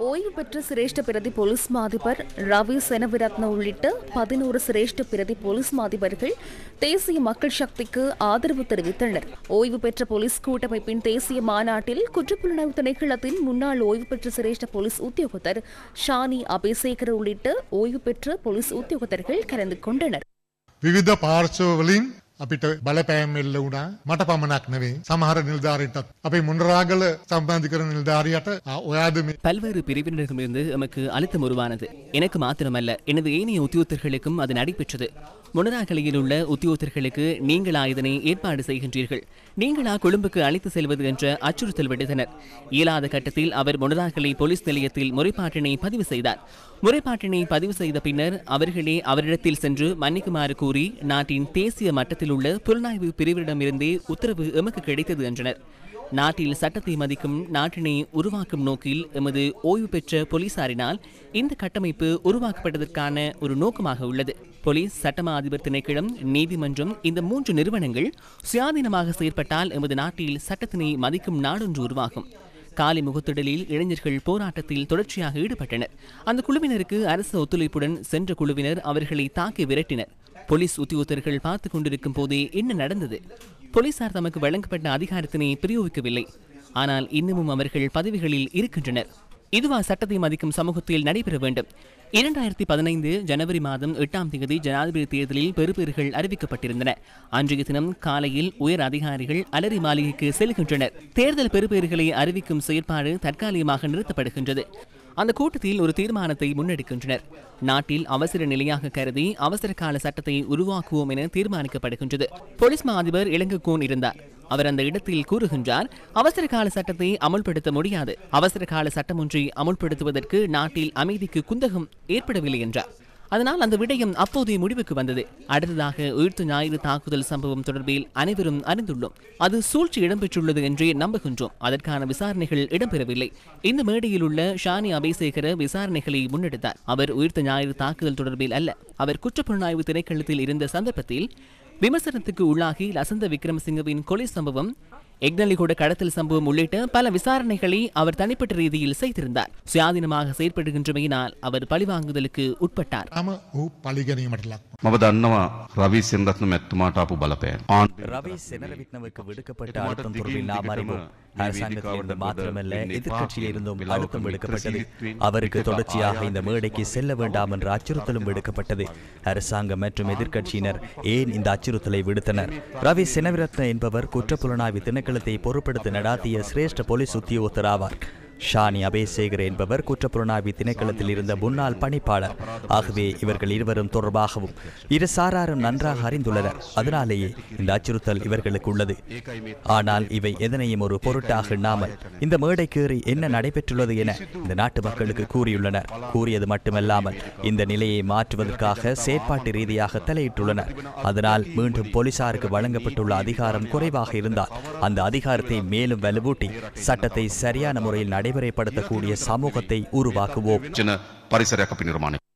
ஓய்வு பெற்ற சிரேஷ்ட பிரதி போலீஸ் மாதிபர் ரவி செனவிரத்ன உள்ளிட்ட 11 சிரேஷ்ட பிரதி போலீஸ் மாதிபர்கள் தேசிய மக்கள் சக்திக்கு ஆதரவு தெரிவித்தனர். ஓய்வு பெற்ற போலீஸ் கூட்டமைப்பின் தேசிய மாநாட்டில் குற்றப்புலனாய்வு திணைக்களத்தின் முன்னாள் ஓய்வு பெற்ற சிரேஷ்ட போலீஸ் உத்தியோகத்தர் ஷானி அபேசேகர் உள்ளிட்ட ஓய்வு பெற்ற போலீஸ் உத்தியோகத்தர்கள் கலந்து கொண்டனர். විවිධ පාර්ශවවලින් අපිට බලපෑම් එල්ල වුණා. මට පමණක් නෙවෙයි සමහර නිලධාරීන්ටත් අපේ මුණරාගල සම්බන්ධීකරණ නිලධාරියට ඔයාද මේ பல்வேறு பிரிவினரிடமிருந்து எமக்கு அழுத்தம் உருவானது. எனக்கு மாத்திரமல்ல, எனது ஏனைய உத்தியோகத்தர்களுக்கும் அது நடைபெற்றது. முனராகலையில் உள்ள உத்தியோகத்தர்களுக்கு நீங்களா இதனை ஏற்பாடு செய்கின்றீர்கள், நீங்களா கொழும்புக்கு அழைத்து செல்வது என்ற அச்சுறுத்தல் விடுத்தனர். இயலாத கட்டத்தில் அவர் முனராகலை போலீஸ் நிலையத்தில் முறைப்பாட்டினை பதிவு செய்தார். முறைப்பாட்டினை பதிவு செய்த பின்னர் அவர்களே அவரிடத்தில் சென்று மன்னிக்குமாறு கூறி நாட்டின் தேசிய மட்டத்தில் உள்ள புலனாய்வு பிரிவிடமிருந்தே உத்தரவு எமக்கு கிடைத்தது என்றனர். நாட்டில் சட்டத்தை மதிக்கும் நாட்டினை உருவாக்கும் நோக்கில் எமது ஓய்வு பெற்ற போலீசாரினால் இந்த கட்டமைப்பு உருவாக்கப்பட்டதற்கான ஒரு நோக்கமாக உள்ளது. போலீஸ், சட்டமா அதிபர் திணைக்களம், நீதிமன்றம் இந்த 3 நிறுவனங்கள் சுயாதீனமாக செயற்பட்டால் எமது நாட்டில் சட்டத்தினை மதிக்கும் நாடொன்று உருவாகும். காலி முகத்திடலில் இளைஞர்கள் போராட்டத்தில் தொடர்ச்சியாக ஈடுபட்டனர். அந்த குழுவினருக்கு அரசு ஒத்துழைப்புடன் சென்ற குழுவினர் அவர்களை தாக்கி விரட்டினர். போலீஸ் உத்தியோகத்தர்கள் பார்த்துக் கொண்டிருக்கும் போதே என்ன நடந்தது? போலீசார் தமக்கு வழங்கப்பட்ட அதிகாரத்தினை பிரயோகிக்கவில்லை. ஆனால் இன்னமும் அவர்கள் பதவிகளில் இருக்கின்றனர். இதுவா சட்டத்தை மதிக்கும் சமூகத்தில் நடைபெற வேண்டும்? 2015 ஜனவரி மாதம் 8ஆம் தேதி ஜனாதிபதி தேர்தலில் பெறுபேறுகள் அறிவிக்கப்பட்டிருந்தன. அன்றைய தினம் காலையில் உயர் அதிகாரிகள் அலரி மாளிகைக்கு செல்கின்றனர். தேர்தல் பெறுபேறுகளை அறிவிக்கும் செயற்பாடு தற்காலிகமாக நிறுத்தப்படுகின்றது. அந்த கூட்டத்தில் ஒரு தீர்மானத்தை முன்னெடுக்கின்றனர். நாட்டில் அவசர நிலையாக கருதி அவசர கால சட்டத்தை உருவாக்குவோம் என தீர்மானிக்கப்படுகின்றது. போலீஸ் மா அதிபர் இளங்கோன் இருந்தார். அவர் அந்த இடத்தில் கூறுகின்றார், அவசர கால சட்டத்தை அமுல்படுத்த முடியாது. அவசர கால சட்டம் ஒன்றை அமுல்படுத்துவதற்கு நாட்டில் அமைதிக்கு குந்தகம் ஏற்படவில்லை என்றார். அதனால் அந்த விடயம் அப்போதைய முடிவுக்கு வந்தது. அடுத்ததாக உயிர்த்த ஞாயிறு தாக்குதல் சம்பவம் தொடர்பில் அனைவரும் அறிந்துள்ளோம். அது சூழ்ச்சி இடம்பெற்றுள்ளது என்றே நம்புகின்றோம். அதற்கான விசாரணைகள் இடம்பெறவில்லை. இந்த மேடையில் உள்ள ஷானி அபேசேகர விசாரணைகளை முன்னெடுத்தார். அவர் உயிர்த்த ஞாயிறு தாக்குதல் தொடர்பில் அல்ல, அவர் குற்றப்புலனாய்வு திணைக்களத்தில் இருந்த சந்தர்ப்பத்தில் விமர்சனத்துக்கு உள்ளாகி லசந்த விக்ரமசிங்கவின் கொலை சம்பவம், எக்னலிகோட கடத்தல் சம்பவம் உள்ளிட்ட பல விசாரணைகளை அவர் தனிப்பட்ட ரீதியில் செய்திருந்தார். சுயாதீனமாக செயற்படுகின்றமையினால் அவர் பழிவாங்குதலுக்கு உட்பட்டார். මම දන්නවා රවි සෙනරත්න මැතිතුමාට ආපු බලපෑම. ரவி செனரவிட்னவுக்கு விடுக்கப்பட்ட அழுத்தம் தொடர்பில் நாம் அறிவோம். அரசாங்கத்திலிருந்து மாத்திரமல்ல, எதிர்க்கட்சியிலிருந்தும் அழுத்தம் விடுக்கப்பட்டது. அவருக்கு தொடர்ச்சியாக இந்த மேடைக்கு செல்ல வேண்டாம் என்ற அச்சுறுத்தலும் விடுக்கப்பட்டது. அரசாங்கம் மற்றும் எதிர்க்கட்சியினர் ஏன் இந்த அச்சுறுத்தலை விடுத்தனர்? ரவி செனவிரத்ன என்பவர் குற்றப்புலனாய்வு திணைக்களத்தை பொறுப்படுத்த நடாத்திய சிரேஷ்ட போலீஸ் உத்தியோகத்தர் ஆவார். ஷானி அபேசேகர் என்பவர் குற்றப்புலனாய்வு திணைக்களத்தில் இருந்த முன்னாள் பணிப்பாளர். ஆகவே இவர்கள் இருவரும் தொடர்பாகவும் இரு சாராரும் நன்றாக அறிந்துள்ளனர். அதனாலேயே இந்த அச்சுறுத்தல் இவர்களுக்கு உள்ளது. ஆனால் இவை எதனையும் ஒரு பொருட்டாக எண்ணாமல் இந்த மேடைக்கேறி என்ன நடைபெற்றுள்ளது என இந்த நாட்டு மக்களுக்கு கூறியுள்ளனர். கூறியது மட்டுமல்லாமல் இந்த நிலையை மாற்றுவதற்காக செயற்பாட்டு ரீதியாக தலையிட்டுள்ளனர். அதனால் மீண்டும் போலீசாருக்கு வழங்கப்பட்டுள்ள அதிகாரம் குறைவாக இருந்தால் அந்த அதிகாரத்தை மேலும் வலுவூட்டி சட்டத்தை சரியான முறையில் நடைமுறைப்படுத்தக்கூடிய சமூகத்தை உருவாக்குவோம். පරිසරයක් අපි නිර්මාණය